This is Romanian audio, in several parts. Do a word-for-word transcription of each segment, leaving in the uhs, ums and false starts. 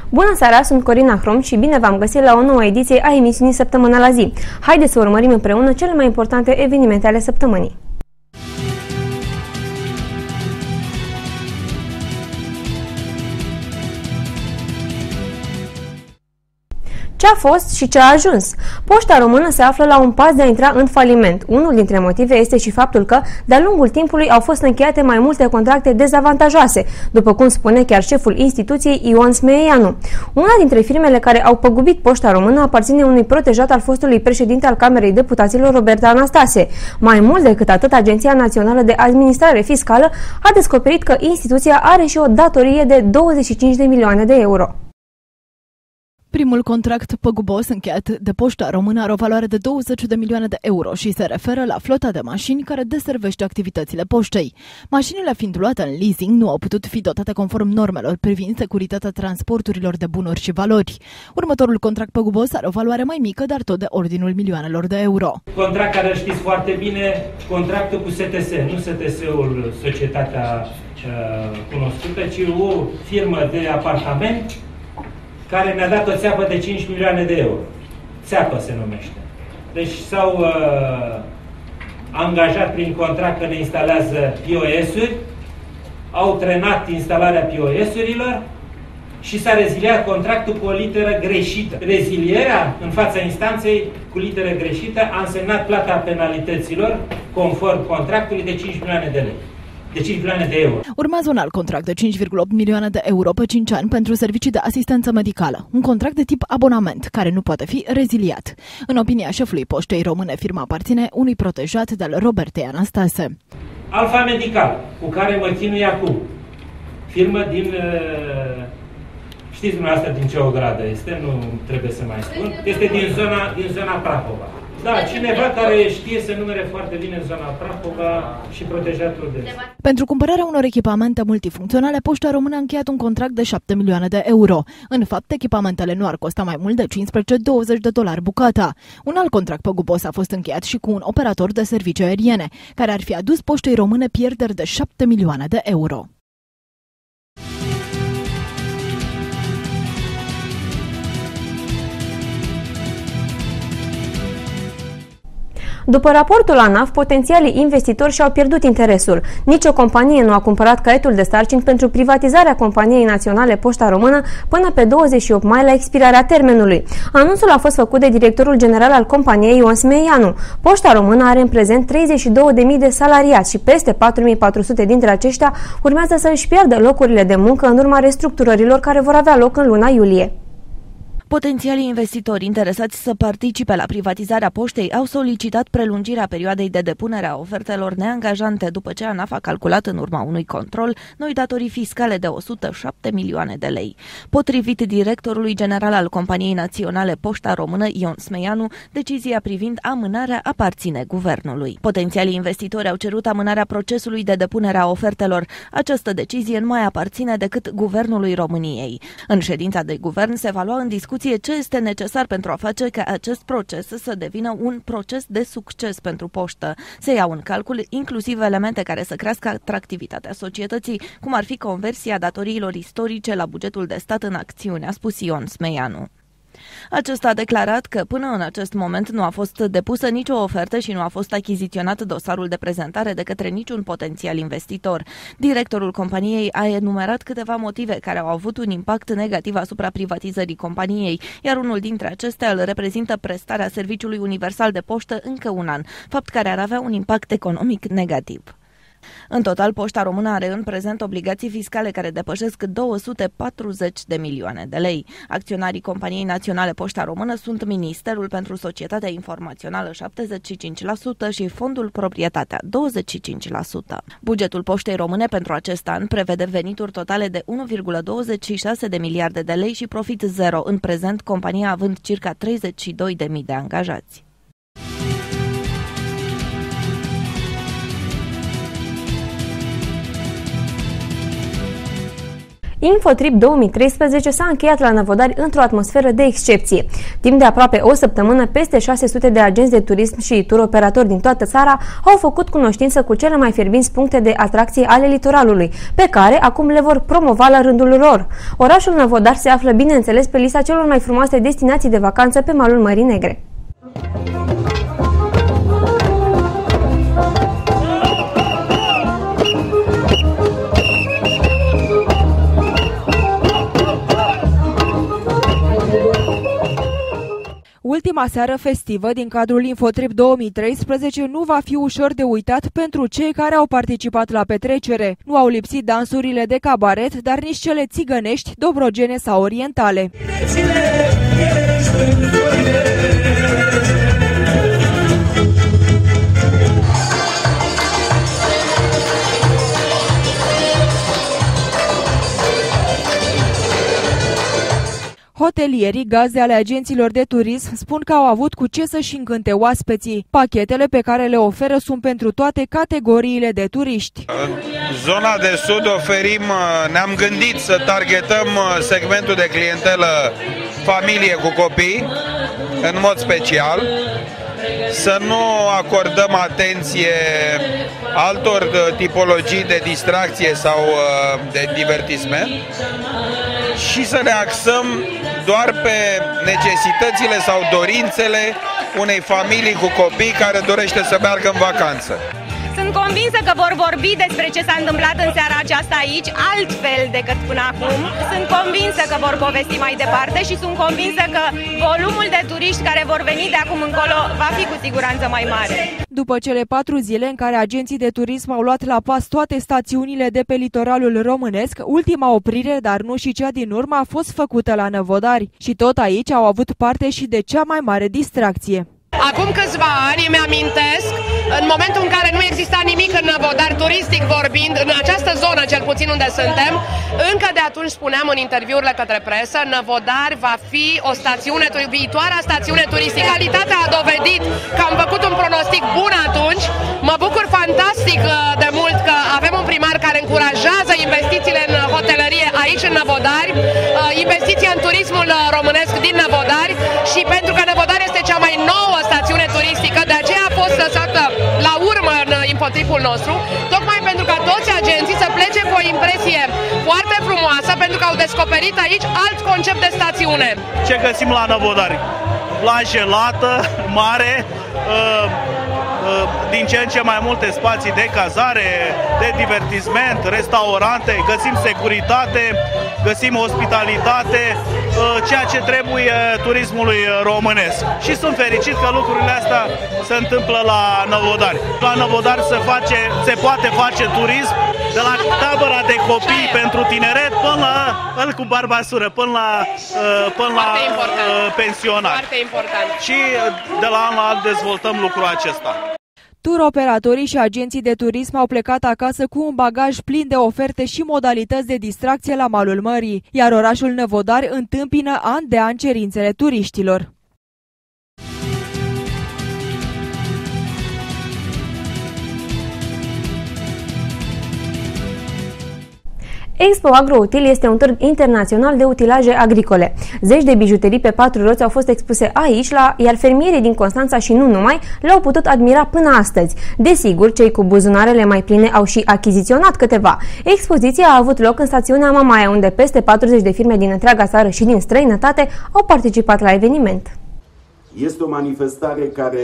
Bună seara, sunt Corina Hrom și bine v-am găsit la o nouă ediție a emisiunii Săptămâna la zi. Haideți să urmărim împreună cele mai importante evenimente ale săptămânii. Ce a fost și ce a ajuns? Poșta Română se află la un pas de a intra în faliment. Unul dintre motive este și faptul că, de-a lungul timpului, au fost încheiate mai multe contracte dezavantajoase, după cum spune chiar șeful instituției Ion Smeeanu. Una dintre firmele care au păgubit Poșta Română aparține unui protejat al fostului președinte al Camerei Deputaților, Robert Anastase. Mai mult decât atât, Agenția Națională de Administrare Fiscală a descoperit că instituția are și o datorie de douăzeci și cinci de milioane de euro. Primul contract păgubos încheiat de Poșta Română are o valoare de douăzeci de milioane de euro și se referă la flota de mașini care deservește activitățile poștei. Mașinile fiind luate în leasing nu au putut fi dotate conform normelor privind securitatea transporturilor de bunuri și valori. Următorul contract păgubos are o valoare mai mică, dar tot de ordinul milioanelor de euro. Contract care știți foarte bine, contractul cu S T S, nu S T S-ul societatea uh, cunoscută, ci o firmă de apartament care ne-a dat o țeapă de cinci milioane de euro. Țeapă se numește. Deci s-au uh, angajat prin contract că ne instalează P O S-uri, au trenat instalarea P O S-urilor și s-a reziliat contractul cu o literă greșită. Rezilierea în fața instanței cu literă greșită a însemnat plata penalităților conform contractului de cinci milioane de lei. De cinci milioane de euro. Urmează un alt contract de cinci virgulă opt milioane de euro pe cinci ani pentru servicii de asistență medicală. Un contract de tip abonament, care nu poate fi reziliat. În opinia șefului Poștei Române, firma aparține unui protejat de-al Robert Anastase. Alfa Medical, cu care mă chinui acum. Firmă din... Știți dumneavoastră din ce ogradă este, nu trebuie să mai spun. Este din zona, din zona Prahova. Da, cineva care știe să numere foarte bine zona Prahova și protejatul de... Pentru cumpărarea unor echipamente multifuncționale, Poșta Română a încheiat un contract de șapte milioane de euro. În fapt, echipamentele nu ar costa mai mult de cincisprezece douăzeci de dolari bucata. Un alt contract păgubos a fost încheiat și cu un operator de servicii aeriene, care ar fi adus Poștei Române pierderi de șapte milioane de euro. După raportul ANAF, potențialii investitori și-au pierdut interesul. Nici o companie nu a cumpărat caietul de sarcini pentru privatizarea companiei naționale Poșta Română până pe douăzeci și opt mai la expirarea termenului. Anunțul a fost făcut de directorul general al companiei Ion Smeeanu. Poșta Română are în prezent treizeci și două de mii de salariați și peste patru mii patru sute dintre aceștia urmează să își piardă locurile de muncă în urma restructurărilor care vor avea loc în luna iulie. Potențialii investitori interesați să participe la privatizarea poștei au solicitat prelungirea perioadei de depunere a ofertelor neangajante după ce ANAF a calculat în urma unui control noi datorii fiscale de o sută șapte milioane de lei. Potrivit directorului general al companiei naționale Poșta Română, Ion Smeeanu, decizia privind amânarea aparține guvernului. Potențialii investitori au cerut amânarea procesului de depunere a ofertelor. Această decizie nu mai aparține decât guvernului României. În ședința de guvern se va lua în discuție ce este necesar pentru a face ca acest proces să devină un proces de succes pentru poștă. Se iau în calcul inclusiv elemente care să crească atractivitatea societății, cum ar fi conversia datoriilor istorice la bugetul de stat în acțiune, a spus Ion Smeeanu. Acesta a declarat că până în acest moment nu a fost depusă nicio ofertă și nu a fost achiziționat dosarul de prezentare de către niciun potențial investitor. Directorul companiei a enumerat câteva motive care au avut un impact negativ asupra privatizării companiei, iar unul dintre acestea îl reprezintă prestarea serviciului universal de poștă încă un an, fapt care ar avea un impact economic negativ. În total, Poșta Română are în prezent obligații fiscale care depășesc două sute patruzeci de milioane de lei. Acționarii companiei naționale Poșta Română sunt Ministerul pentru Societatea Informațională șaptezeci și cinci la sută și Fondul Proprietatea douăzeci și cinci la sută. Bugetul Poștei Române pentru acest an prevede venituri totale de unu virgulă douăzeci și șase de miliarde de lei și profit zero, în prezent compania având circa treizeci și două de mii de angajați. Infotrip două mii treisprezece s-a încheiat la Năvodari într-o atmosferă de excepție. Timp de aproape o săptămână, peste șase sute de agenți de turism și turoperatori din toată țara au făcut cunoștință cu cele mai fierbinți puncte de atracție ale litoralului, pe care acum le vor promova la rândul lor. Orașul Năvodari se află, bineînțeles, pe lista celor mai frumoase destinații de vacanță pe malul Mării Negre. Ultima seară festivă din cadrul Infotrip două mii treisprezece nu va fi ușor de uitat pentru cei care au participat la petrecere. Nu au lipsit dansurile de cabaret, dar nici cele țigănești, dobrogene sau orientale. Hotelierii, gazde ale agenților de turism, spun că au avut cu ce să-și încânte oaspeții. Pachetele pe care le oferă sunt pentru toate categoriile de turiști. În zona de sud oferim, ne-am gândit să targetăm segmentul de clientelă familie cu copii, în mod special, să nu acordăm atenție altor tipologii de distracție sau de divertisment și să ne axăm doar pe necesitățile sau dorințele unei familii cu copii care dorește să meargă în vacanță. Sunt convinsă că vor vorbi despre ce s-a întâmplat în seara aceasta aici, altfel decât până acum. Sunt convinsă că vor povesti mai departe și sunt convinsă că volumul de turiști care vor veni de acum încolo va fi cu siguranță mai mare. După cele patru zile în care agenții de turism au luat la pas toate stațiunile de pe litoralul românesc, ultima oprire, dar nu și cea din urmă, a fost făcută la Năvodari. Și tot aici au avut parte și de cea mai mare distracție. Acum câțiva ani îmi amintesc, în momentul în care nu exista nimic în Năvodari, turistic vorbind, în această zonă cel puțin unde suntem, încă de atunci spuneam în interviurile către presă, Năvodari va fi o stațiune, viitoarea stațiune turistică. Realitatea a dovedit că am făcut un pronostic bun atunci. Mă bucur fantastic de mult că avem un primar care încurajează investițiile în hotelărie aici în Năvodari, investiția în turismul românesc din Năvodari și pentru că Năvodari este cea mai nouă stațiune turistică, de aceea a fost lăsată la urmă în infotripul nostru, tocmai pentru ca toți agenții să plece cu o impresie foarte frumoasă, pentru că au descoperit aici alt concept de stațiune. Ce găsim la Năvodari? Plajă lată, mare, din ce în ce mai multe spații de cazare, de divertisment, restaurante, găsim securitate, găsim ospitalitate, ceea ce trebuie turismului românesc. Și sunt fericit că lucrurile astea se întâmplă la Năvodari. La Năvodari se, face, se poate face turism de la tabăra de copii pentru tineret până la îl cu barbasură, până la, până la pensionar. Foarte important. Și de la an la an dezvoltăm lucrul acesta. Turoperatorii și agenții de turism au plecat acasă cu un bagaj plin de oferte și modalități de distracție la malul mării, iar orașul Năvodari întâmpină an de an cerințele turiștilor. Expo Agro-Util este un târg internațional de utilaje agricole. Zeci de bijuterii pe patru roți au fost expuse aici, la, iar fermierii din Constanța și nu numai le-au putut admira până astăzi. Desigur, cei cu buzunarele mai pline au și achiziționat câteva. Expoziția a avut loc în stațiunea Mamaia, unde peste patruzeci de firme din întreaga țară și din străinătate au participat la eveniment. Este o manifestare care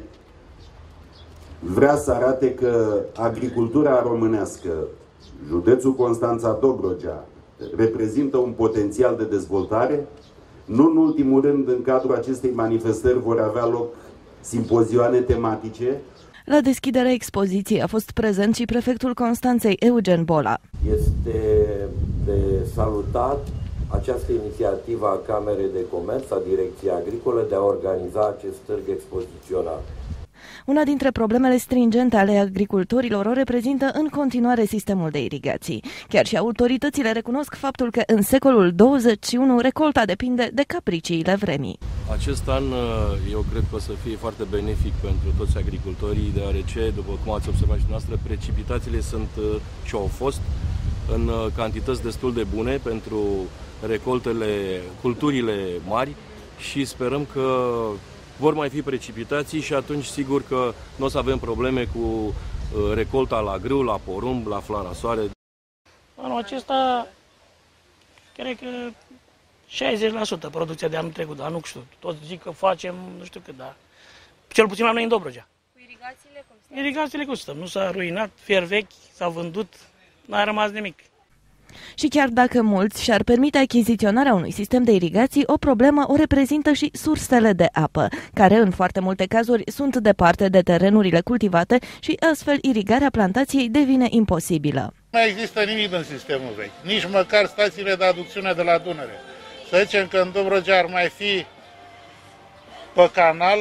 vrea să arate că agricultura românească, județul Constanța-Dobrogea, reprezintă un potențial de dezvoltare. Nu în ultimul rând, în cadrul acestei manifestări vor avea loc simpozioane tematice. La deschiderea expoziției a fost prezent și prefectul Constanței, Eugen Bola. Este de salutat această inițiativă a Camerei de Comerț, a Direcției Agricole, de a organiza acest târg expozițional. Una dintre problemele stringente ale agricultorilor o reprezintă în continuare sistemul de irigații. Chiar și autoritățile recunosc faptul că în secolul douăzeci și unu recolta depinde de capriciile vremii. Acest an eu cred că o să fie foarte benefic pentru toți agricultorii, deoarece, după cum ați observat și noastră, precipitațiile sunt ce au fost. în cantități destul de bune pentru recoltele, culturile mari și sperăm că vor mai fi precipitații și atunci sigur că nu o să avem probleme cu recolta la grâu, la porumb, la flarasoare. Anul acesta, cred că șaizeci la sută producția de anul trecut, dar nu știu, toți zic că facem, nu știu cât, dar cel puțin la noi în Dobrogea. Cu irigațiile cum stăm? Irigațiile cum stăm? Nu s-a ruinat, fier vechi, s-a vândut, n-a rămas nimic. Și chiar dacă mulți și-ar permite achiziționarea unui sistem de irigații, o problemă o reprezintă și sursele de apă, care în foarte multe cazuri sunt departe de terenurile cultivate și astfel irigarea plantației devine imposibilă. Nu mai există nimic în sistemul vechi, nici măcar stațiile de aducțiune de la Dunăre. Să zicem că în Dobrogea ar mai fi pe canal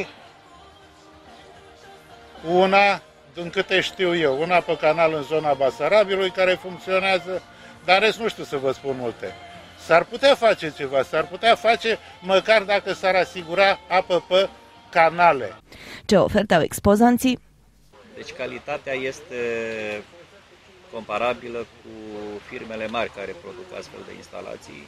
una, din câte știu eu, una pe canal în zona Basarabiului care funcționează, dar în rest nu știu să vă spun multe. S-ar putea face ceva, s-ar putea face măcar dacă s-ar asigura apă pe canale. Ce ofertau expozanții? Deci calitatea este comparabilă cu firmele mari care produc astfel de instalații,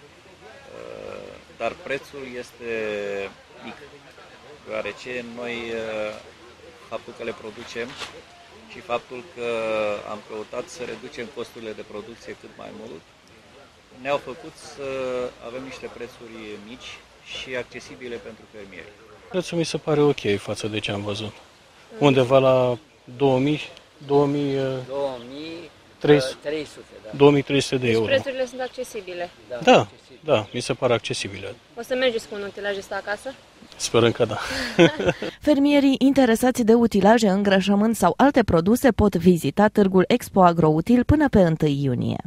dar prețul este mic, deoarece noi, faptul că le producem și faptul că am căutat să reducem costurile de producție cât mai mult, ne-au făcut să avem niște prețuri mici și accesibile pentru fermieri. Prețul mi se pare ok față de ce am văzut. Undeva la două mii, două mii trei sute, da. două mii trei sute de euro. Deci prețurile sunt accesibile. Da, da, accesibile. Da, mi se pare accesibile. O să mergeți cu un utilaj ăsta acasă? Sperăm că da. Fermierii interesați de utilaje, îngrășământ sau alte produse pot vizita târgul Expo Agroutil până pe întâi iunie.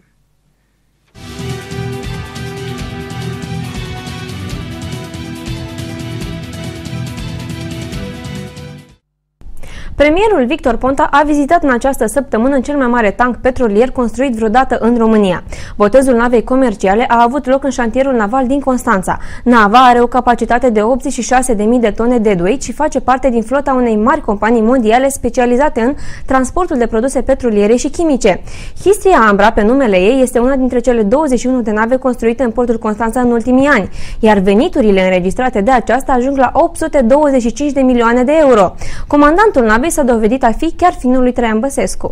Premierul Victor Ponta a vizitat în această săptămână cel mai mare tank petrolier construit vreodată în România. Botezul navei comerciale a avut loc în șantierul naval din Constanța. Nava are o capacitate de optzeci și șase de mii de tone deadweight și face parte din flota unei mari companii mondiale specializate în transportul de produse petroliere și chimice. Histria Ambra, pe numele ei, este una dintre cele douăzeci și unu de nave construite în portul Constanța în ultimii ani, iar veniturile înregistrate de aceasta ajung la opt sute douăzeci și cinci de milioane de euro. Comandantul navei s-a dovedit a fi chiar fiul lui Traian Băsescu.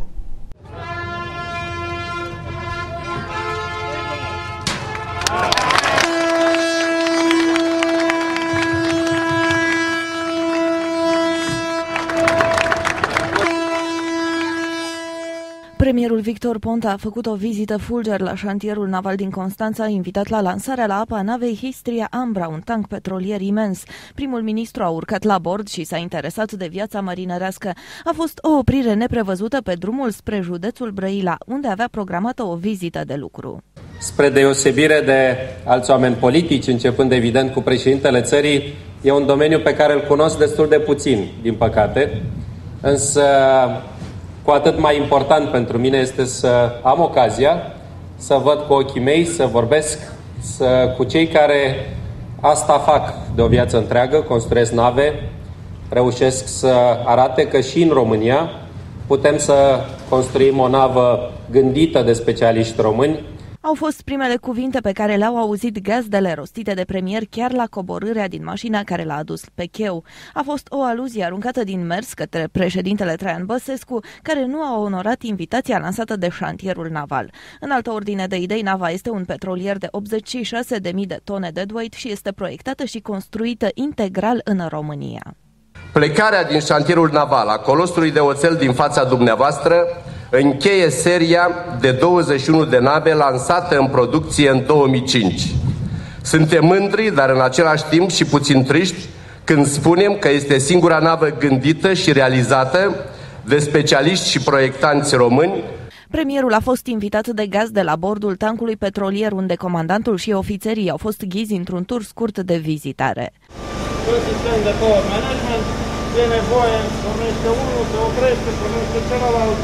Premierul Victor Ponta a făcut o vizită fulger la șantierul naval din Constanța, invitat la lansarea la apă a navei Histria Ambra, un tank petrolier imens. Primul ministru a urcat la bord și s-a interesat de viața marinărească. A fost o oprire neprevăzută pe drumul spre județul Brăila, unde avea programată o vizită de lucru. Spre deosebire de alți oameni politici, începând evident cu președintele țării, e un domeniu pe care îl cunosc destul de puțin, din păcate, însă cu atât mai important pentru mine este să am ocazia să văd cu ochii mei, să vorbesc să, cu cei care asta fac de o viață întreagă, construiesc nave, reușesc să arate că și în România putem să construim o navă gândită de specialiști români. Au fost primele cuvinte pe care le-au auzit gazdele rostite de premier chiar la coborârea din mașina care l-a adus pe cheu. A fost o aluzie aruncată din mers către președintele Traian Băsescu, care nu a onorat invitația lansată de șantierul naval. În altă ordine de idei, nava este un petrolier de optzeci și șase de mii de tone deadweight și este proiectată și construită integral în România. Plecarea din șantierul naval a colosului de oțel din fața dumneavoastră încheie seria de douăzeci și unu de nave lansate în producție în două mii cinci. Suntem mândri, dar în același timp și puțin triști când spunem că este singura navă gândită și realizată de specialiști și proiectanți români. Premierul a fost invitat de gazde la bordul tancului petrolier, unde comandantul și ofițerii au fost ghizi într-un tur scurt de vizitare. Un sistem de power management, e nevoie, pornește unul, se oprește, pornește celălalt.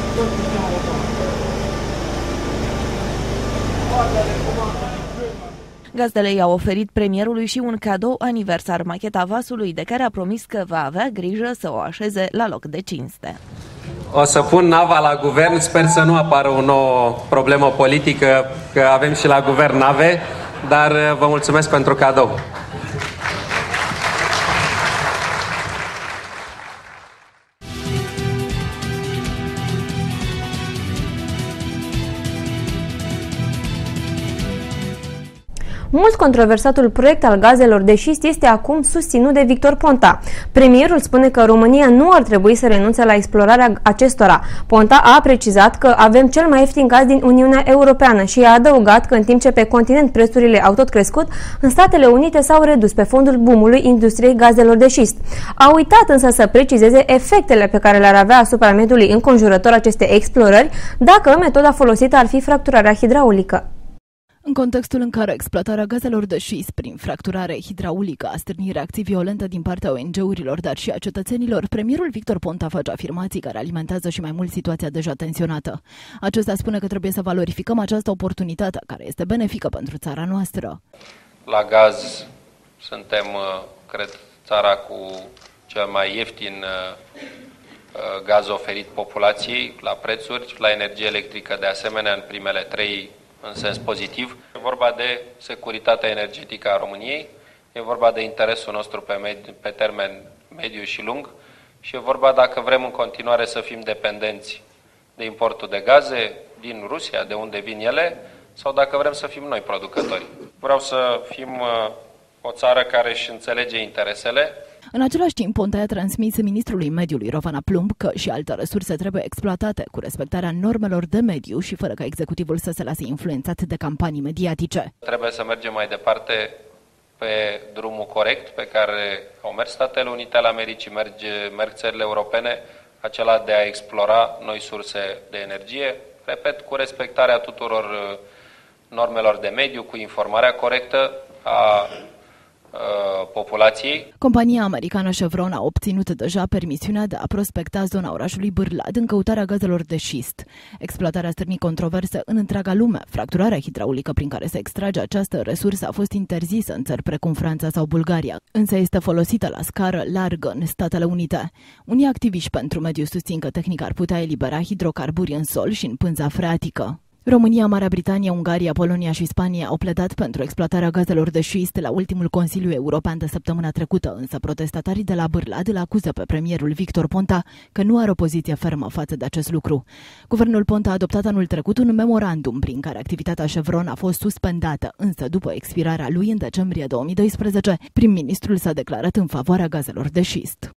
Gazdele i-au oferit premierului și un cadou aniversar, macheta vasului, de care a promis că va avea grijă să o așeze la loc de cinste. o să pun nava la guvern, sper să nu apară o nouă problemă politică, că avem și la guvern nave, dar vă mulțumesc pentru cadou. Mult controversatul proiect al gazelor de șist este acum susținut de Victor Ponta. Premierul spune că România nu ar trebui să renunțe la explorarea acestora. Ponta a precizat că avem cel mai ieftin gaz din Uniunea Europeană și a adăugat că în timp ce pe continent prețurile au tot crescut, în Statele Unite s-au redus pe fondul boomului industriei gazelor de șist. A uitat însă să precizeze efectele pe care le-ar avea asupra mediului înconjurător aceste explorări dacă metoda folosită ar fi fracturarea hidraulică. În contextul în care exploatarea gazelor de șist prin fracturare hidraulică a stârnit reacții violente din partea O N G-urilor, dar și a cetățenilor, premierul Victor Ponta face afirmații care alimentează și mai mult situația deja tensionată. Acesta spune că trebuie să valorificăm această oportunitate care este benefică pentru țara noastră. La gaz suntem, cred, țara cu cel mai ieftin gaz oferit populației la prețuri, la energie electrică de asemenea în primele trei în sens pozitiv. E vorba de securitatea energetică a României, e vorba de interesul nostru pe, med- pe termen mediu și lung și e vorba dacă vrem în continuare să fim dependenți de importul de gaze din Rusia, de unde vin ele, sau dacă vrem să fim noi producători. Vreau să fim o țară care își înțelege interesele. În același timp, Ponta a transmis ministrului mediului Rovana Plumb că și alte resurse trebuie exploatate cu respectarea normelor de mediu și fără ca executivul să se lase influențat de campanii mediatice. Trebuie să mergem mai departe pe drumul corect pe care au mers Statele Unite ale Americii, merge, merg țările europene, acela de a explora noi surse de energie, repet, cu respectarea tuturor normelor de mediu, cu informarea corectă a populației. Compania americană Chevron a obținut deja permisiunea de a prospecta zona orașului Bârlad în căutarea gazelor de șist. Exploatarea a stârnit controverse în întreaga lume. Fracturarea hidraulică prin care se extrage această resursă a fost interzisă în țări precum Franța sau Bulgaria, însă este folosită la scară largă în Statele Unite. Unii activiști pentru mediu susțin că tehnica ar putea elibera hidrocarburi în sol și în pânza freatică. România, Marea Britanie, Ungaria, Polonia și Spania au pledat pentru exploatarea gazelor de șist la ultimul Consiliu European de săptămâna trecută, însă protestatarii de la Bârlad îl acuză pe premierul Victor Ponta că nu are o poziție fermă față de acest lucru. Guvernul Ponta a adoptat anul trecut un memorandum prin care activitatea Chevron a fost suspendată, însă după expirarea lui în decembrie două mii doisprezece, prim-ministrul s-a declarat în favoarea gazelor de șist.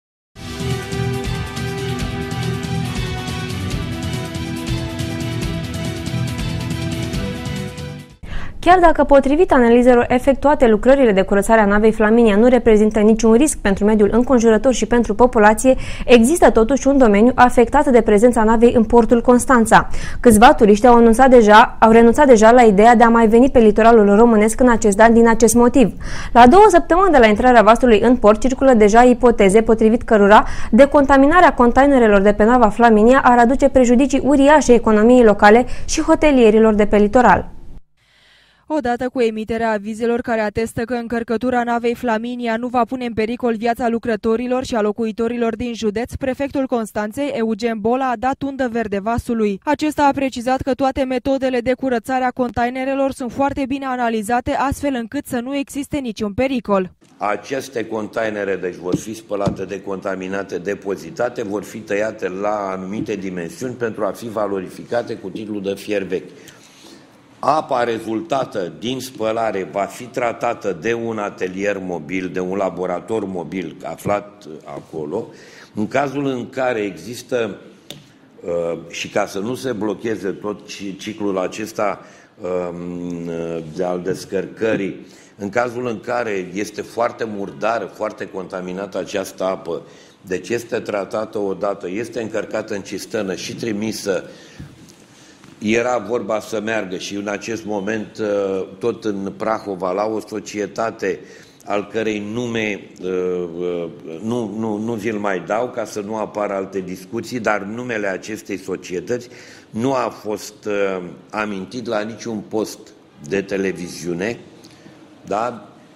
Chiar dacă, potrivit analizelor efectuate, lucrările de curățare a navei Flaminia nu reprezintă niciun risc pentru mediul înconjurător și pentru populație, există totuși un domeniu afectat de prezența navei în portul Constanța. Câțiva turiști au, anunțat deja, au renunțat deja la ideea de a mai veni pe litoralul românesc în acest an din acest motiv. La două săptămâni de la intrarea vasului în port circulă deja ipoteze potrivit cărora decontaminarea containerelor de pe nava Flaminia ar aduce prejudicii uriașe economiei locale și hotelierilor de pe litoral. Odată cu emiterea avizelor care atestă că încărcătura navei Flaminia nu va pune în pericol viața lucrătorilor și a locuitorilor din județ, prefectul Constanței, Eugen Bola, a dat undă verde vasului. Acesta a precizat că toate metodele de curățare a containerelor sunt foarte bine analizate, astfel încât să nu existe niciun pericol. Aceste containere deci vor fi spălate, decontaminate, depozitate, vor fi tăiate la anumite dimensiuni pentru a fi valorificate cu titlul de fier vechi. Apa rezultată din spălare va fi tratată de un atelier mobil, de un laborator mobil aflat acolo. În cazul în care există, și ca să nu se blocheze tot ciclul acesta de al descărcării, în cazul în care este foarte murdară, foarte contaminată această apă, deci este tratată odată, este încărcată în cisternă și trimisă. Era vorba să meargă și în acest moment tot în Prahova la o societate al cărei nume nu, nu, nu vi-l mai dau ca să nu apară alte discuții, dar numele acestei societăți nu a fost amintit la niciun post de televiziune, da?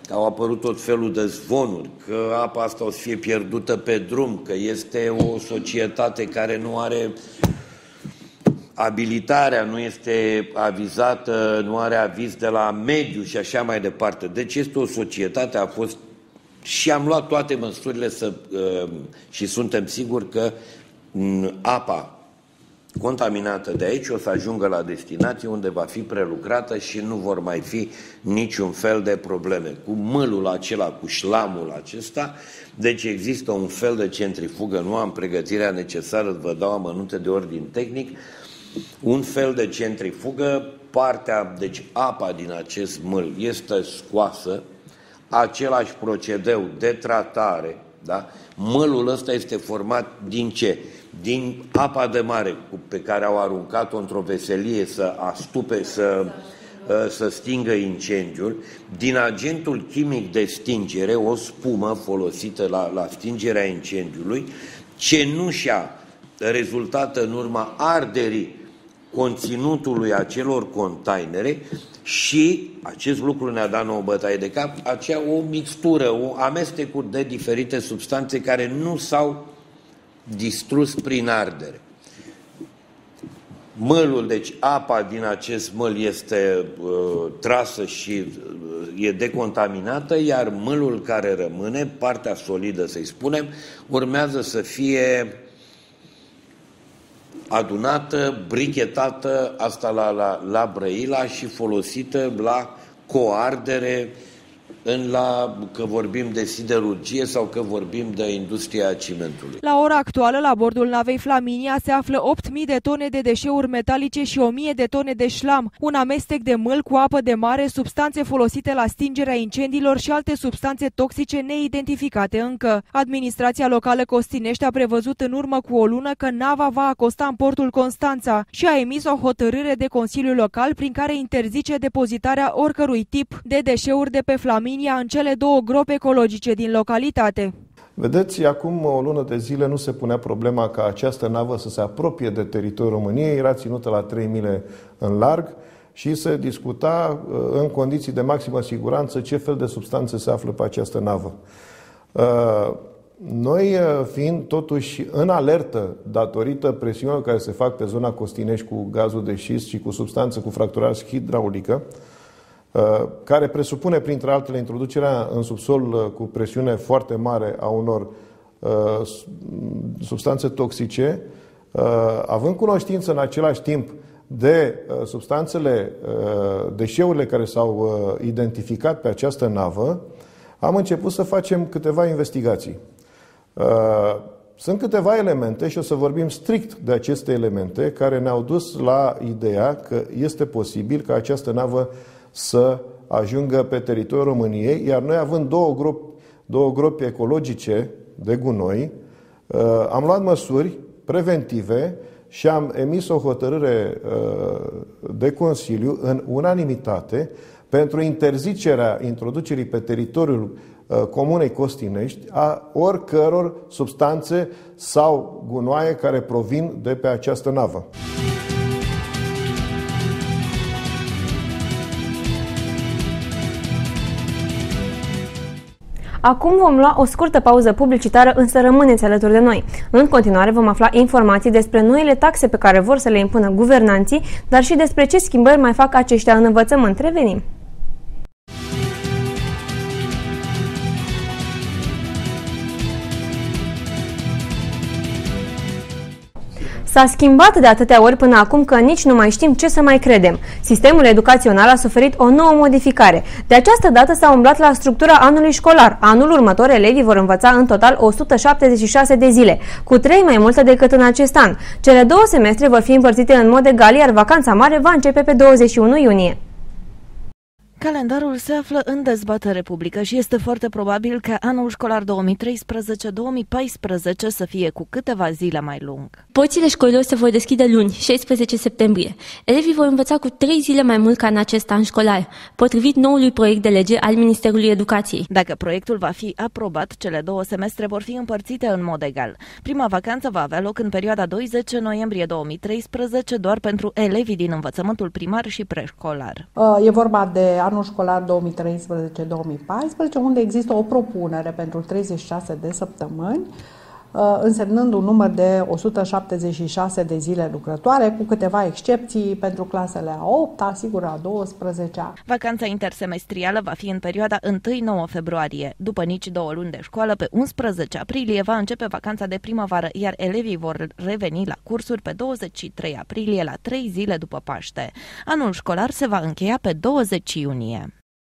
au apărut tot felul de zvonuri, că apa asta o să fie pierdută pe drum, că este o societate care nu are abilitarea, nu este avizată, nu are aviz de la mediu și așa mai departe. Deci este o societate, a fost și am luat toate măsurile să, și suntem siguri că apa contaminată de aici o să ajungă la destinație unde va fi prelucrată și nu vor mai fi niciun fel de probleme. Cu mâlul acela, cu șlamul acesta, deci există un fel de centrifugă, nu am pregătirea necesară, vă dau amănunte de ordin tehnic, un fel de centrifugă, partea, deci apa din acest mâl este scoasă, același procedeu de tratare, da? Mâlul ăsta este format din ce? Din apa de mare pe care au aruncat-o într-o veselie să astupe, să, să stingă incendiul, din agentul chimic de stingere, o spumă folosită la, la stingerea incendiului, cenușa rezultată în urma arderii conținutului acelor containere și acest lucru ne-a dat nouă bătaie de cap, acea o mixtură, o amestecuri de diferite substanțe care nu s-au distrus prin ardere. Mâlul, deci apa din acest mâl este uh, trasă și uh, e decontaminată, iar mâlul care rămâne, partea solidă să-i spunem, urmează să fie adunată, brichetată, asta la, la, la Brăila și folosită la coardere, în la, că vorbim de siderurgie sau că vorbim de industria cimentului. La ora actuală, la bordul navei Flaminia se află opt mii de tone de deșeuri metalice și o mie de tone de șlam, un amestec de mâl cu apă de mare, substanțe folosite la stingerea incendiilor și alte substanțe toxice neidentificate încă. Administrația locală Costinești a prevăzut în urmă cu o lună că nava va acosta în portul Constanța și a emis o hotărâre de Consiliul Local prin care interzice depozitarea oricărui tip de deșeuri de pe Flaminia în cele două gropi ecologice din localitate. Vedeți, acum o lună de zile nu se punea problema ca această navă să se apropie de teritoriul României, era ținută la trei mile în larg și se discuta în condiții de maximă siguranță ce fel de substanțe se află pe această navă. Noi fiind totuși în alertă datorită presiunilor care se fac pe zona Costinești cu gazul de șist și cu substanțe cu fracturare hidraulică, care presupune, printre altele, introducerea în subsol cu presiune foarte mare a unor substanțe toxice, având cunoștință în același timp de substanțele, deșeurile care s-au identificat pe această navă, am început să facem câteva investigații. Sunt câteva elemente și o să vorbim strict de aceste elemente care ne-au dus la ideea că este posibil ca această navă să ajungă pe teritoriul României, iar noi având două gropi, două gropi ecologice de gunoi, am luat măsuri preventive și am emis o hotărâre de Consiliu în unanimitate pentru interzicerea introducerii pe teritoriul Comunei Costinești a oricăror substanțe sau gunoaie care provin de pe această navă. Acum vom lua o scurtă pauză publicitară, însă rămâneți alături de noi. În continuare vom afla informații despre noile taxe pe care vor să le impună guvernanții, dar și despre ce schimbări mai fac aceștia în învățământ. Revenim! S-a schimbat de atâtea ori până acum că nici nu mai știm ce să mai credem. Sistemul educațional a suferit o nouă modificare. De această dată s-a umblat la structura anului școlar. Anul următor, elevii vor învăța în total o sută șaptezeci și șase de zile, cu trei mai multe decât în acest an. Cele două semestre vor fi împărțite în mod egal, iar vacanța mare va începe pe douăzeci și unu iunie. Calendarul se află în dezbatere publică și este foarte probabil ca anul școlar două mii treisprezece două mii paisprezece să fie cu câteva zile mai lung. Porțile școlilor se vor deschide luni, șaisprezece septembrie. Elevii vor învăța cu trei zile mai mult ca în acest an școlar, potrivit noului proiect de lege al Ministerului Educației. Dacă proiectul va fi aprobat, cele două semestre vor fi împărțite în mod egal. Prima vacanță va avea loc în perioada douăzeci noiembrie două mii treisprezece doar pentru elevii din învățământul primar și preșcolar. E vorba de anul anul școlar două mii treisprezece două mii paisprezece, unde există o propunere pentru treizeci și șase de săptămâni, însemnând un număr de o sută șaptezeci și șase de zile lucrătoare, cu câteva excepții pentru clasele a opta, sigur a douăsprezecea. Vacanța intersemestrială va fi în perioada întâi-nouă februarie. După nici două luni de școală, pe unsprezece aprilie va începe vacanța de primăvară, iar elevii vor reveni la cursuri pe douăzeci și trei aprilie, la trei zile după Paște. Anul școlar se va încheia pe douăzeci iunie.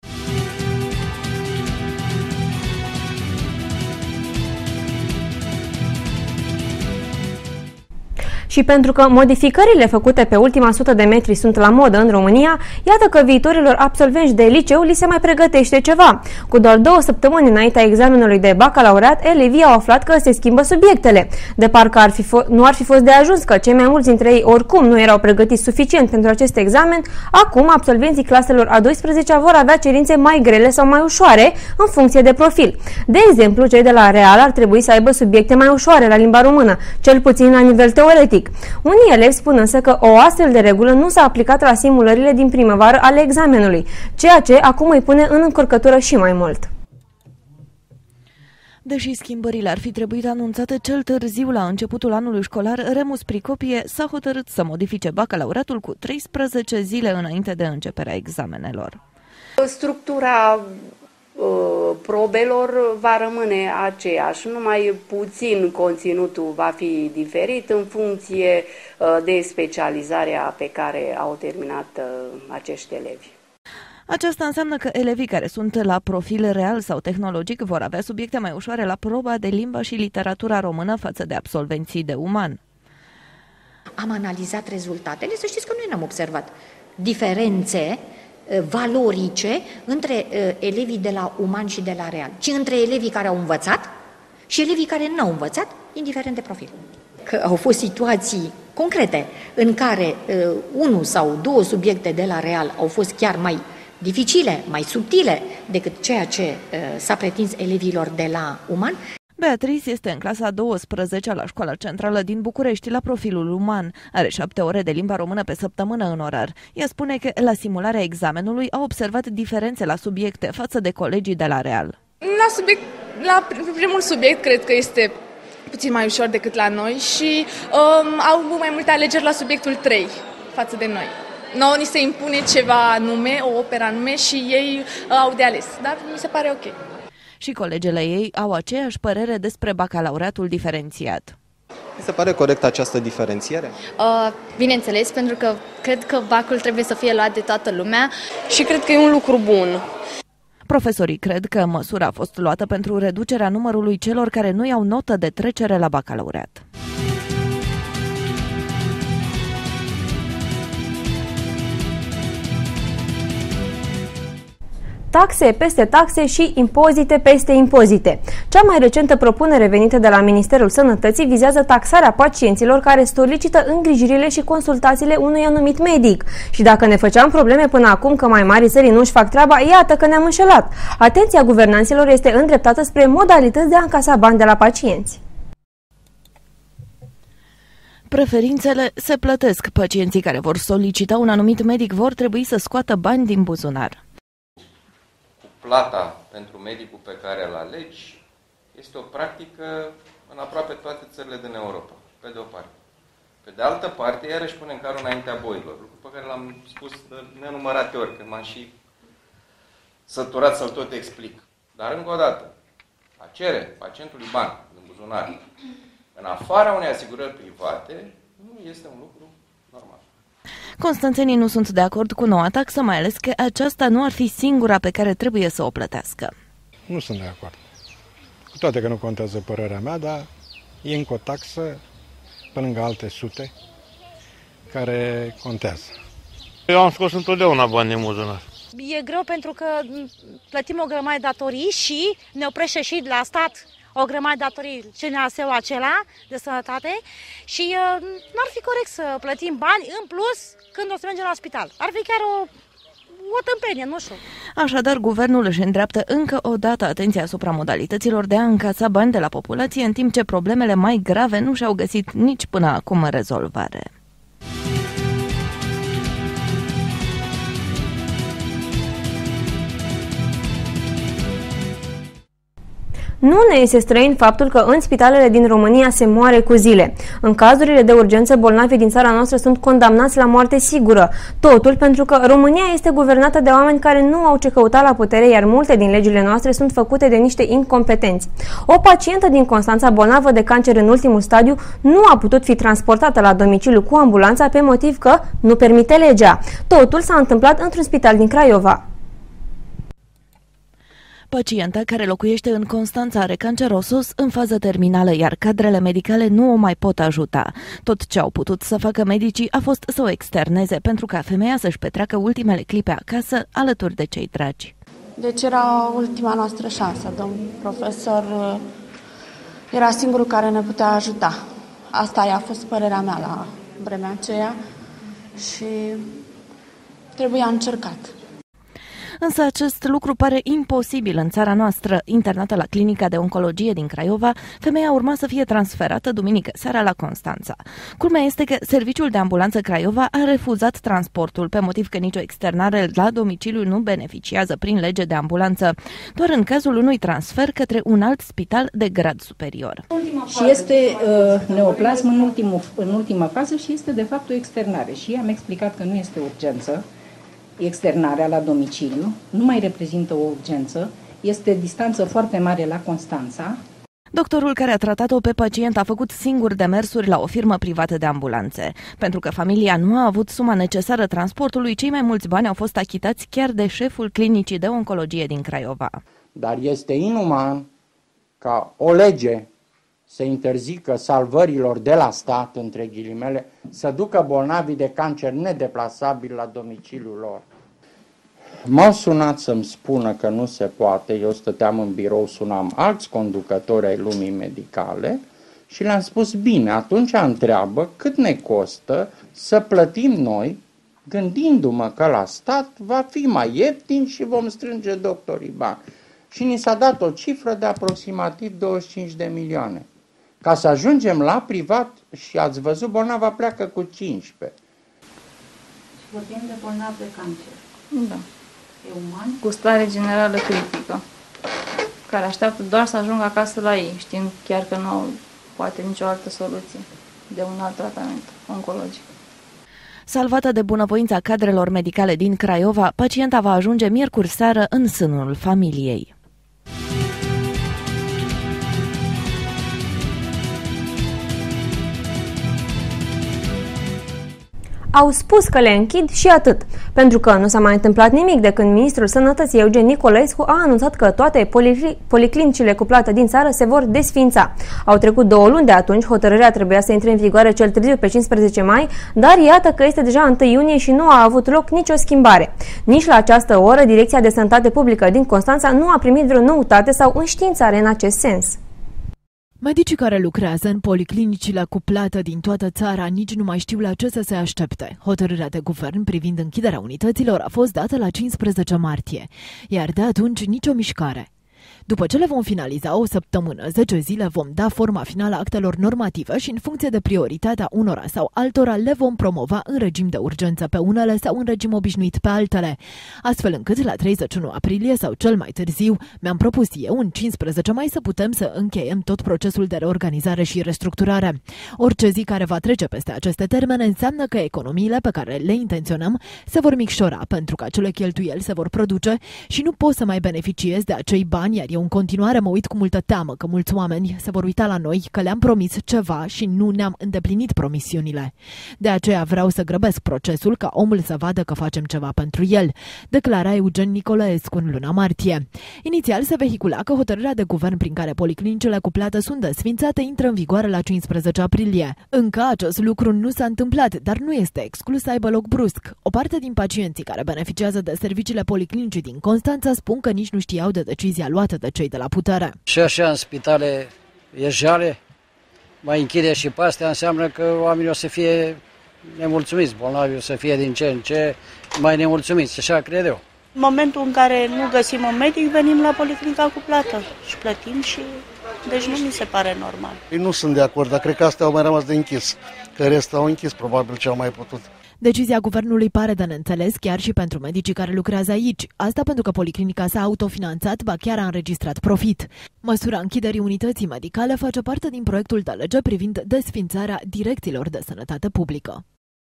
Și pentru că modificările făcute pe ultima sută de metri sunt la modă în România, iată că viitorilor absolvenți de liceu li se mai pregătește ceva. Cu doar două săptămâni înaintea examenului de bacalaureat, elevii au aflat că se schimbă subiectele. De parcă ar fi nu ar fi fost de ajuns că cei mai mulți dintre ei oricum nu erau pregătiți suficient pentru acest examen, acum absolvenții claselor a douăsprezecea vor avea cerințe mai grele sau mai ușoare în funcție de profil. De exemplu, cei de la Real ar trebui să aibă subiecte mai ușoare la limba română, cel puțin la nivel teoretic. Unii elevi spun însă că o astfel de regulă nu s-a aplicat la simulările din primăvară ale examenului, ceea ce acum îi pune în încurcătură și mai mult. Deși schimbările ar fi trebuit anunțate cel târziu la începutul anului școlar, Remus Pricopie s-a hotărât să modifice bacalaureatul cu treisprezece zile înainte de începerea examenelor. Structura probelor va rămâne aceeași, numai puțin conținutul va fi diferit în funcție de specializarea pe care au terminat acești elevi. Aceasta înseamnă că elevii care sunt la profil real sau tehnologic vor avea subiecte mai ușoare la proba de limba și literatura română față de absolvenții de uman. Am analizat rezultatele, să știți că noi n-am observat diferențe valorice între uh, elevii de la uman și de la real, ci între elevii care au învățat și elevii care n-au învățat, indiferent de profil. Că au fost situații concrete în care uh, unul sau două subiecte de la real au fost chiar mai dificile, mai subtile decât ceea ce uh, s-a pretins elevilor de la uman. Beatrice este în clasa a douăsprezecea la Școala Centrală din București, la profilul uman. Are șapte ore de limba română pe săptămână în orar. Ea spune că la simularea examenului a observat diferențe la subiecte față de colegii de la Real. La, subiect, la primul subiect cred că este puțin mai ușor decât la noi și um, au avut mai multe alegeri la subiectul trei față de noi. Nouă ni se impune ceva anume, o operă anume și ei uh, au de ales, dar mi se pare ok. Și colegele ei au aceeași părere despre bacalaureatul diferențiat. Mi se pare corectă această diferențiere? Uh, bineînțeles, pentru că cred că bacul trebuie să fie luat de toată lumea și cred că e un lucru bun. Profesorii cred că măsura a fost luată pentru reducerea numărului celor care nu iau notă de trecere la bacalaureat. Taxe peste taxe și impozite peste impozite. Cea mai recentă propunere venită de la Ministerul Sănătății vizează taxarea pacienților care solicită îngrijirile și consultațiile unui anumit medic. Și dacă ne făceam probleme până acum că mai mari țări nu-și fac treaba, iată că ne-am înșelat. Atenția guvernanților este îndreptată spre modalități de a încasa bani de la pacienți. Preferințele se plătesc. Pacienții care vor solicita un anumit medic vor trebui să scoată bani din buzunar. Plata pentru medicul pe care îl alegi este o practică în aproape toate țările din Europa, pe de o parte. Pe de altă parte, iarăși punem carul înaintea boilor, lucru pe care l-am spus de nenumărate ori, când m-am și săturat să-l tot explic. Dar încă o dată, a cere pacientului bani în buzunar, în afara unei asigurări private, nu este un lucru normal. Constanțenii nu sunt de acord cu noua taxă, mai ales că aceasta nu ar fi singura pe care trebuie să o plătească. Nu sunt de acord. Cu toate că nu contează părerea mea, dar e încă o taxă, pe lângă alte sute, care contează. Eu am scos întotdeauna bani din buzunar. E greu pentru că plătim o grămadă de datorii și ne oprește și la stat o grămadă de datorii, C N A S-ul acela de sănătate și uh, n-ar fi corect să plătim bani în plus când o să mergem la spital. Ar fi chiar o, o tâmpenie, nu știu. Așadar, guvernul își îndreaptă încă o dată atenția asupra modalităților de a încasa bani de la populație, în timp ce problemele mai grave nu și-au găsit nici până acum rezolvare. Nu ne este străin faptul că în spitalele din România se moare cu zile. În cazurile de urgență, bolnavii din țara noastră sunt condamnați la moarte sigură. Totul pentru că România este guvernată de oameni care nu au ce căuta la putere, iar multe din legile noastre sunt făcute de niște incompetenți. O pacientă din Constanța, bolnavă de cancer în ultimul stadiu, nu a putut fi transportată la domiciliu cu ambulanța pe motiv că nu permite legea. Totul s-a întâmplat într-un spital din Craiova. Pacienta care locuiește în Constanța are cancer osos în fază terminală, iar cadrele medicale nu o mai pot ajuta. Tot ce au putut să facă medicii a fost să o externeze pentru ca femeia să-și petreacă ultimele clipe acasă alături de cei dragi. Deci era ultima noastră șansă. Domnul profesor era singurul care ne putea ajuta. Asta a fost părerea mea la vremea aceea și trebuia încercat. Însă acest lucru pare imposibil în țara noastră. Internată la clinica de oncologie din Craiova, femeia urma să fie transferată duminică seara la Constanța. Culmea este că Serviciul de Ambulanță Craiova a refuzat transportul pe motiv că nicio externare la domiciliu nu beneficiază prin lege de ambulanță, doar în cazul unui transfer către un alt spital de grad superior. Și este uh, neoplasm în, ultimul, în ultima fază și este de fapt o externare. Și am explicat că nu este urgență. Externarea la domiciliu nu mai reprezintă o urgență, este distanță foarte mare la Constanța. Doctorul care a tratat-o pe pacient a făcut singur demersuri la o firmă privată de ambulanțe. Pentru că familia nu a avut suma necesară transportului, cei mai mulți bani au fost achitați chiar de șeful clinicii de oncologie din Craiova. Dar este inuman ca o lege să interzică salvărilor de la stat, între ghilimele, să ducă bolnavii de cancer nedeplasabili la domiciliul lor. M-au sunat să-mi spună că nu se poate, eu stăteam în birou, sunam alți conducători ai lumii medicale și le-am spus, bine, atunci întreabă cât ne costă să plătim noi, gândindu-mă că la stat va fi mai ieftin și vom strânge doctorii bani. Și ni s-a dat o cifră de aproximativ douăzeci și cinci de milioane. Ca să ajungem la privat, și ați văzut, bolnava pleacă cu cincisprezece. Și vorbim de bolnavi de cancer. Da. E uman? Cu stare generală critică, care așteaptă doar să ajungă acasă la ei, știind chiar că nu au poate nicio altă soluție de un alt tratament oncologic. Salvată de bunăvoința cadrelor medicale din Craiova, pacienta va ajunge miercuri seară în sânul familiei. Au spus că le închid și atât, pentru că nu s-a mai întâmplat nimic de când ministrul Sănătății Eugen Nicolescu a anunțat că toate policlinicile cu plată din țară se vor desființa. Au trecut două luni de atunci, hotărârea trebuia să intre în vigoare cel târziu pe cincisprezece mai, dar iată că este deja întâi iunie și nu a avut loc nicio schimbare. Nici la această oră, Direcția de Sănătate Publică din Constanța nu a primit vreo noutate sau înștiințare în acest sens. Medicii care lucrează în policlinicile cu plată din toată țara nici nu mai știu la ce să se aștepte. Hotărârea de guvern privind închiderea unităților a fost dată la cincisprezece martie, iar de atunci nicio mișcare. După ce le vom finaliza o săptămână, zece zile, vom da forma finală actelor normative și în funcție de prioritatea unora sau altora le vom promova în regim de urgență pe unele sau în regim obișnuit pe altele, astfel încât la treizeci și unu aprilie sau cel mai târziu, mi-am propus eu în cincisprezece mai să putem să încheiem tot procesul de reorganizare și restructurare. Orice zi care va trece peste aceste termene înseamnă că economiile pe care le intenționăm se vor micșora pentru că acele cheltuieli se vor produce și nu pot să mai beneficiez de acei bani, iar eu în continuare mă uit cu multă teamă că mulți oameni se vor uita la noi că le-am promis ceva și nu ne-am îndeplinit promisiunile. De aceea vreau să grăbesc procesul ca omul să vadă că facem ceva pentru el, declara Eugen Nicolescu în luna martie. Inițial se vehicula că hotărârea de guvern prin care policlinicile cu plată sunt desfințate intră în vigoare la cincisprezece aprilie. Încă acest lucru nu s-a întâmplat, dar nu este exclus să aibă loc brusc. O parte din pacienții care beneficiază de serviciile policlinicii din Constanța spun că nici nu știau de decizia luată de cei de la putere. Și așa în spitale e jale, mai închide și pe astea, înseamnă că oamenii o să fie nemulțumiți, bolnavii o să fie din ce în ce mai nemulțumiți, așa cred eu. În momentul în care nu găsim un medic, venim la policlinica cu plată și plătim și deci nu mi se pare normal. Eu nu sunt de acord, dar cred că astea au mai rămas de închis, că restul au închis probabil ce au mai putut. Decizia guvernului pare de neînțeles chiar și pentru medicii care lucrează aici. Asta pentru că policlinica s-a autofinanțat, ba chiar a înregistrat profit. Măsura închiderii unității medicale face parte din proiectul de lege privind desființarea direcțiilor de sănătate publică.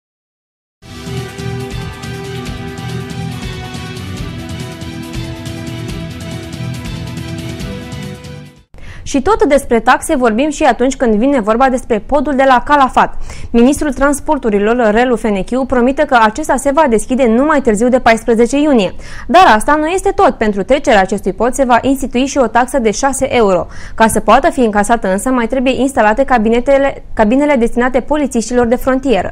Și tot despre taxe vorbim și atunci când vine vorba despre podul de la Calafat. Ministrul Transporturilor, Relu Fenechiu, promite că acesta se va deschide numai târziu de paisprezece iunie. Dar asta nu este tot. Pentru trecerea acestui pod se va institui și o taxă de șase euro. Ca să poată fi încasată însă, mai trebuie instalate cabinetele, cabinele destinate polițiștilor de frontieră.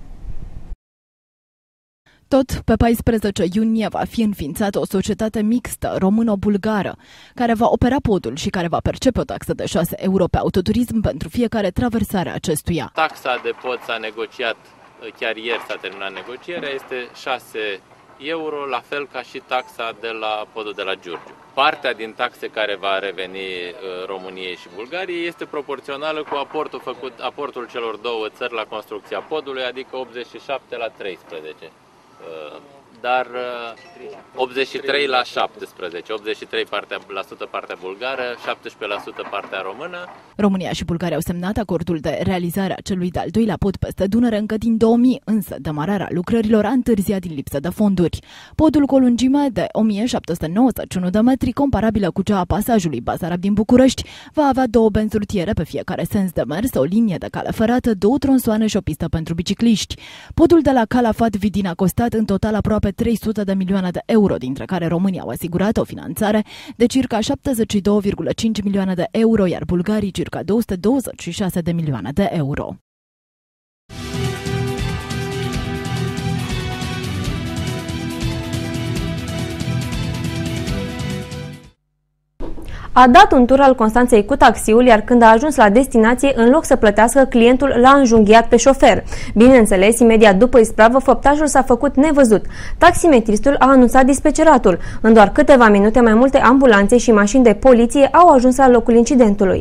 Tot pe paisprezece iunie va fi înființată o societate mixtă româno-bulgară, care va opera podul și care va percepe o taxă de șase euro pe autoturism pentru fiecare traversare a acestuia. Taxa de pod s-a negociat, chiar ieri s-a terminat negocierea, este șase euro, la fel ca și taxa de la podul de la Giurgiu. Partea din taxe care va reveni României și Bulgariei este proporțională cu aportul făcut, aportul celor două țări la construcția podului, adică optzeci și șapte la treisprezece. Dar optzeci și trei la șaptesprezece, optzeci și trei la sută partea bulgară, șaptesprezece la sută partea română. România și Bulgaria au semnat acordul de realizare a celui de-al doilea pod peste Dunăre încă din două mii, însă demararea lucrărilor a întârziat din lipsă de fonduri. Podul cu o lungime de o mie șapte sute nouăzeci și unu de metri, comparabilă cu cea a pasajului Basarab din București, va avea două benzi rutiere pe fiecare sens de mers, o linie de cale ferată, două tronsoane și o pistă pentru bicicliști. Podul de la Calafat Vidin a costat în total aproape trei sute de milioane de euro, dintre care România au asigurat o finanțare de circa șaptezeci și două virgulă cinci milioane de euro, iar bulgarii circa două sute douăzeci și șase de milioane de euro. A dat un tur al Constanței cu taxiul, iar când a ajuns la destinație, în loc să plătească, clientul l-a înjunghiat pe șofer. Bineînțeles, imediat după ispravă, făptașul s-a făcut nevăzut. Taximetristul a anunțat dispeceratul. În doar câteva minute, mai multe ambulanțe și mașini de poliție au ajuns la locul incidentului.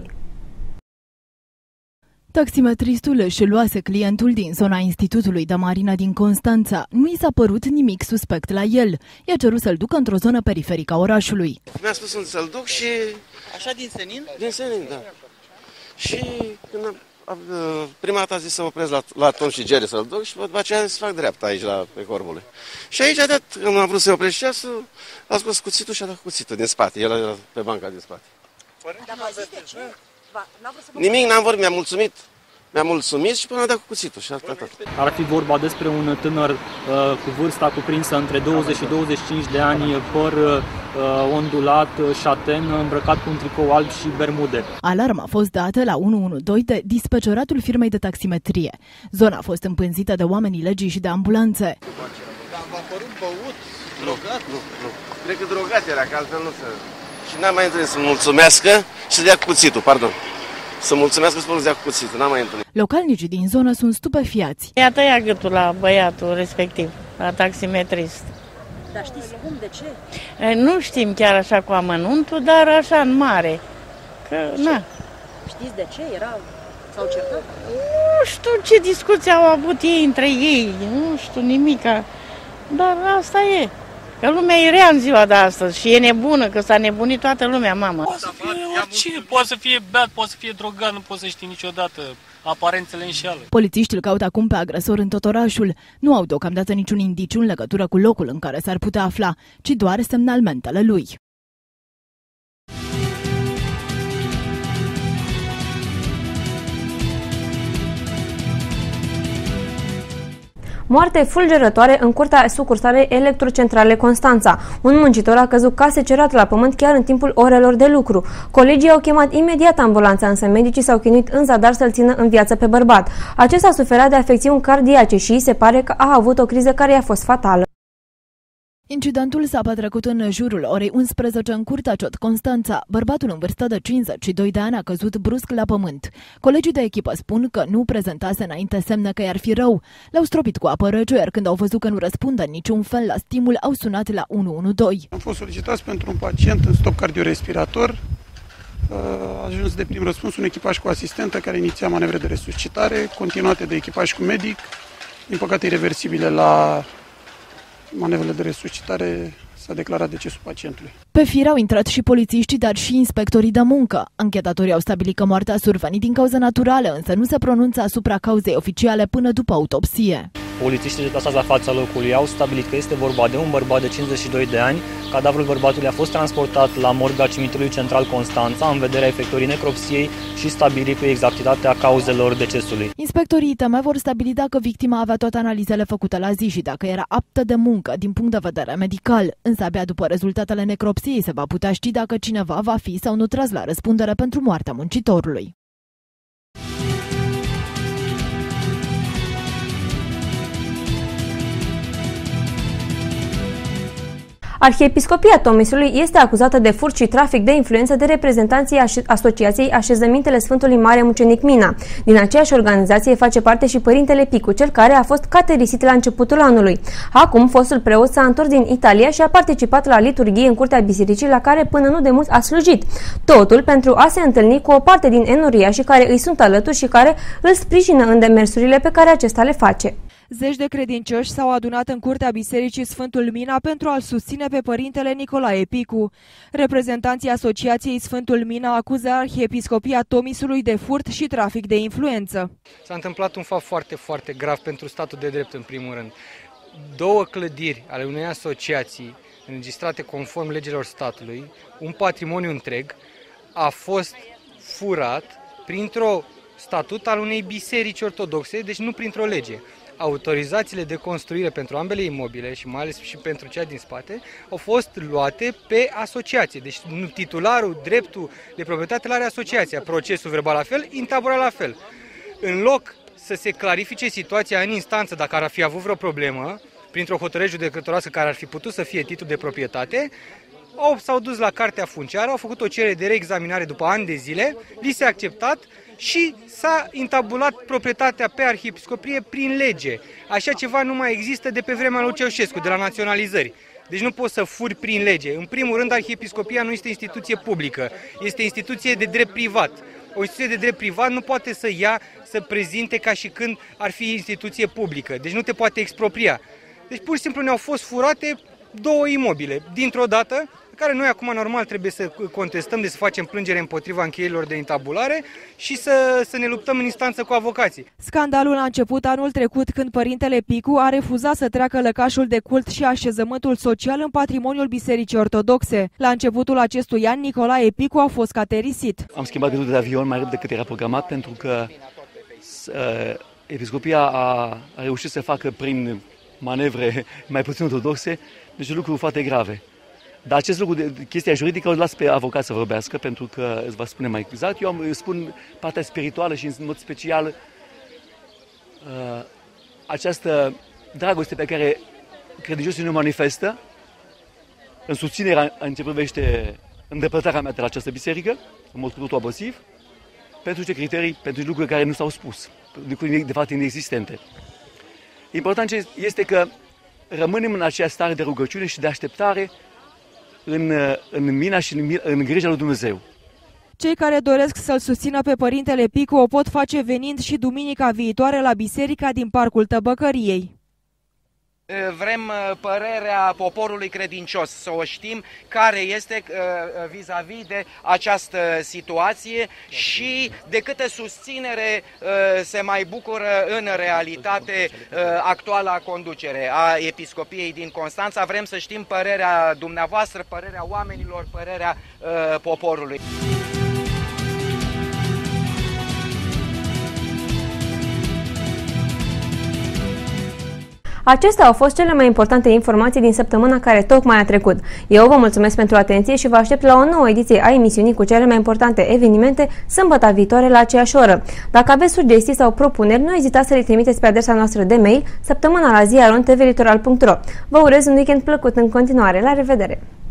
Taximetristul își luase clientul din zona Institutului de Marină din Constanța. Nu i s-a părut nimic suspect la el. I-a cerut să-l ducă într-o zonă periferică a orașului. Mi-a spus să-l duc și... Așa din senin? Din senin, da. Și când am, am, prima dată a zis să mă opresc la, la Tom și Jerry să-l duc și după aceea să fac dreapta aici, la, pe Corbule. Și aici a dat, când am vrut să-i opresc ceasul, a scos cuțitul și a dat cuțitul din spate. El era pe banca din spate. Dar v-a zis de ce? Nimic, n-am vorbit, mi-a mulțumit. Mi-a mulțumit și până a dat cu cuțitul și asta tot. Ar fi vorba despre un tânăr uh, cu vârsta cuprinsă între douăzeci și douăzeci și cinci de ani, păr uh, ondulat, șaten, îmbrăcat cu un tricou alb și bermude. Alarma a fost dată la unu unu doi de dispeceratul firmei de taximetrie. Zona a fost împânzită de oamenii legii și de ambulanțe. Dar v-a părut băut, drogat? Nu, nu. Cred că drogat era, că altfel nu se... Și n-am mai întâlnit să mulțumească și să dea cu cuțitul, pardon. Să mulțumesc să dea cu cuțitul, n-am mai întâlnit. Localnicii din zonă sunt stupefiați. I-a tăiat gâtul la băiatul respectiv, la taximetrist. Dar știți cum, de ce? E, nu știm chiar așa cu amănuntul, dar așa în mare. Că, na. Știți de ce? Era... S-au certat? Nu știu ce discuții au avut ei între ei, nu știu nimica. Dar asta e. Că lumea e rea în ziua de astăzi și e nebună, că s-a nebunit toată lumea, mama. Poate să fie oricine, poate să fie beat, poate să fie drogat, nu poți să știi niciodată. Aparențele înșeală. Polițiștii îl caută acum pe agresor în tot orașul. Nu au deocamdată niciun indiciu în legătură cu locul în care s-ar putea afla, ci doar semnalmentele lui. Moarte fulgerătoare în curtea sucursalei Electrocentrale Constanța. Un muncitor a căzut ca secerat la pământ chiar în timpul orelor de lucru. Colegii au chemat imediat ambulanța, însă medicii s-au chinuit în zadar să-l țină în viață pe bărbat. Acesta suferea de afecțiuni cardiace și se pare că a avut o criză care i-a fost fatală. Incidentul s-a petrecut în jurul orei unsprezece în curtea Ciot Constanța. Bărbatul în vârstă de cincizeci și doi de ani a căzut brusc la pământ. Colegii de echipă spun că nu prezentase înainte semne că i-ar fi rău. L-au stropit cu apă rece, iar când au văzut că nu răspunde în niciun fel la stimul, au sunat la unu unu doi. Am fost solicitați pentru un pacient în stop cardiorespirator. A ajuns de prim răspuns un echipaj cu asistentă care iniția manevre de resuscitare, continuate de echipaj cu medic. din păcate irreversibile. La manevrele de resuscitare s-a declarat decesul pacientului. Pe fir au intrat și polițiștii, dar și inspectorii de muncă. Anchetatorii au stabilit că moartea a survenit din cauză naturală, însă nu se pronunță asupra cauzei oficiale până după autopsie. Polițiștii deplasați la fața locului au stabilit că este vorba de un bărbat de cincizeci și doi de ani. Cadavrul bărbatului a fost transportat la morga Cimitirului Central Constanța în vederea efectuării necropsiei și stabilirii cu exactitatea cauzelor decesului. Inspectorii I T M vor stabili dacă victima avea toate analizele făcute la zi și dacă era aptă de muncă din punct de vedere medical. Însă abia după rezultatele necropsiei se va putea ști dacă cineva va fi sau nu tras la răspundere pentru moartea muncitorului. Arhiepiscopia Tomisului este acuzată de furt și trafic de influență de reprezentanții Asociației Așezămintele Sfântului Mare Mucenic Mina. Din aceeași organizație face parte și părintele Picu, cel care a fost caterisit la începutul anului. Acum, fostul preot s-a întors din Italia și a participat la liturghie în curtea bisericii, la care până nu de mult a slujit. Totul pentru a se întâlni cu o parte din enoriașii care îi sunt alături și care îl sprijină în demersurile pe care acesta le face. Zeci de credincioși s-au adunat în curtea bisericii Sfântul Mina pentru a-l susține pe părintele Nicolae Picu. Reprezentanții Asociației Sfântul Mina acuză Arhiepiscopia Tomisului de furt și trafic de influență. S-a întâmplat un fapt foarte, foarte grav pentru statul de drept în primul rând. Două clădiri ale unei asociații înregistrate conform legilor statului, un patrimoniu întreg, a fost furat printr-o statut al unei biserici ortodoxe, deci nu printr-o lege. Autorizațiile de construire pentru ambele imobile și mai ales și pentru cea din spate au fost luate pe asociație. Deci titularul, dreptul de proprietate l-are asociația. Procesul verbal la fel, intabura la fel. În loc să se clarifice situația în instanță dacă ar fi avut vreo problemă, printr-o hotărâre judecătorească care ar fi putut să fie titlul de proprietate, au, s-au dus la cartea funciară, au făcut o cerere de reexaminare după ani de zile, li s-a acceptat și s-a intabulat proprietatea pe arhiepiscopie prin lege. Așa ceva nu mai există de pe vremea lui Ceaușescu, de la naționalizări. Deci nu poți să furi prin lege. În primul rând, arhiepiscopia nu este instituție publică, este instituție de drept privat. O instituție de drept privat nu poate să ia, să prezinte ca și când ar fi instituție publică. Deci nu te poate expropria. Deci pur și simplu ne-au fost furate două imobile, dintr-o dată, care noi acum normal trebuie să contestăm, de să facem plângere împotriva încheierilor de intabulare și să, să ne luptăm în instanță cu avocații. Scandalul a început anul trecut când părintele Picu a refuzat să treacă lăcașul de cult și așezământul social în patrimoniul Bisericii Ortodoxe. La începutul acestui an, Nicolae Picu a fost caterisit. Am schimbat biletul de avion mai repede decât era programat pentru că uh, episcopia a, a reușit să facă prin manevre mai puțin ortodoxe niște lucruri foarte grave. Dar acest lucru, de chestia juridică, o las pe avocat să vorbească, pentru că îți va spune mai exact. Eu îmi spun partea spirituală și, în mod special, uh, această dragoste pe care credincioșii ne manifestă în susținerea, în ce privește îndepărtarea mea de la această biserică, în mod totul abuziv, pentru ce criterii, pentru lucruri care nu s-au spus, lucruri de fapt inexistente. Important este că rămânem în aceea stare de rugăciune și de așteptare în, în mina și în, în grija lui Dumnezeu. Cei care doresc să-l susțină pe părintele Picu o pot face venind și duminica viitoare la biserica din Parcul Tăbăcăriei. Vrem părerea poporului credincios, să o știm care este vis-a-vis de această situație și de câtă susținere se mai bucură în realitate actuala conducere a Episcopiei din Constanța. Vrem să știm părerea dumneavoastră, părerea oamenilor, părerea poporului. Acestea au fost cele mai importante informații din săptămâna care tocmai a trecut. Eu vă mulțumesc pentru atenție și vă aștept la o nouă ediție a emisiunii cu cele mai importante evenimente sâmbătă viitoare la aceeași oră. Dacă aveți sugestii sau propuneri, nu ezitați să le trimiteți pe adresa noastră de mail săptămâna la zi arond t v litoral punct ro. Vă urez un weekend plăcut în continuare. La revedere!